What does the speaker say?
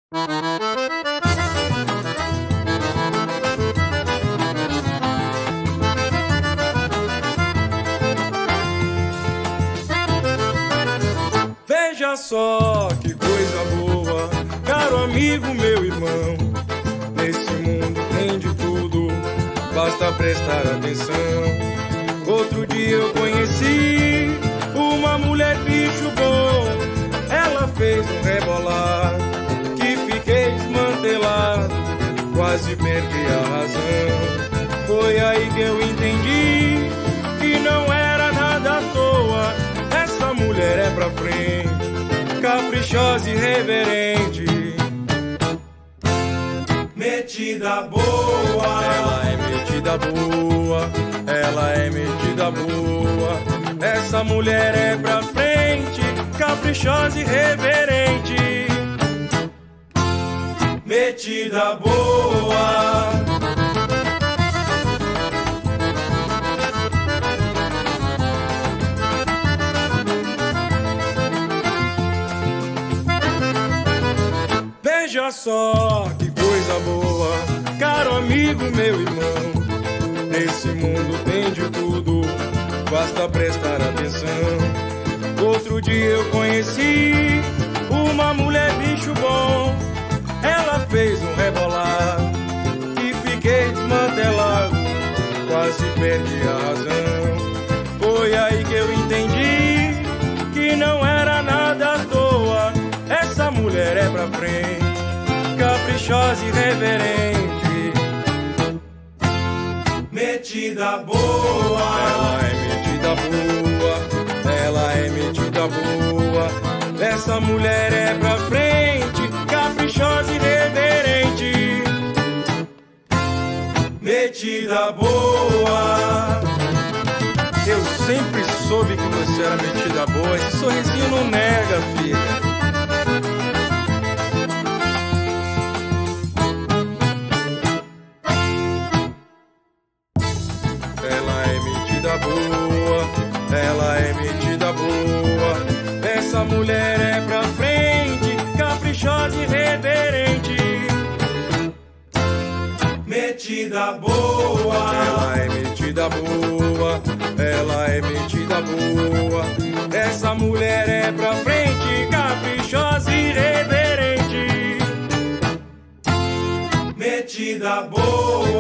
Veja só que coisa boa, caro amigo, meu irmão. Nesse mundo tem de tudo, basta prestar atenção. Outro dia eu conheci uma mulher bicho bom. Ela fez um rebolar que fiquei desmantelado, quase perdi a razão. Foi aí que eu entendi que não era nada à toa. Essa mulher é pra frente, caprichosa e reverente, metida boa. Ela é metida boa, ela é metida boa. Essa mulher é pra frente, caprichosa e reverente, metida boa. Veja só que coisa boa, caro amigo, meu irmão. Nesse mundo tem de tudo, basta prestar atenção. Outro dia eu conheci uma mulher bicho bom. Ela fez um rebolar e fiquei desmantelado, quase perdi a razão. Foi aí que eu entendi que não era nada à toa. Essa mulher é pra frente, caprichosa e reverente, metida boa. Ela é metida boa, ela é metida boa. Essa mulher é pra frente, caprichosa e reverente, metida boa. Eu sempre soube que você era metida boa. Esse sorrisinho não nega, filha. Ela é metida boa, ela é metida boa. Essa mulher é pra frente, caprichosa e reverente, metida boa. Ela é metida boa, ela é metida boa. Essa mulher é pra frente, caprichosa e reverente, metida boa.